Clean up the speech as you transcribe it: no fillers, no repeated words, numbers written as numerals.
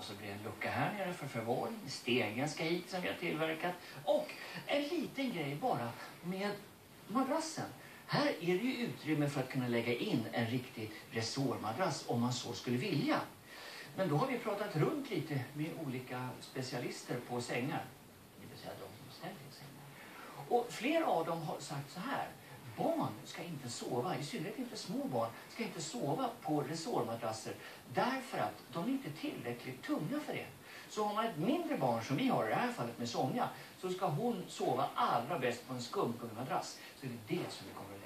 så blir det en lucka här nere för förvaring. Stegen ska hit som vi har tillverkat. Och en liten grej bara med madrassen. Här är det ju utrymme för att kunna lägga in en riktig resårmadrass om man så skulle vilja. Men då har vi pratat runt lite med olika specialister på sängar. Det vill säga de som ställer sängar. Och flera av dem har sagt så här. Barn ska inte sova, i synnerhet inte små barn, ska inte sova på resårmadrasser därför att de är inte tillräckligt tunga för det. Så har man ett mindre barn som vi har i det här fallet med Sonja, så ska hon sova allra bäst på en skumgummimadrass. Så det är det som vi kommer att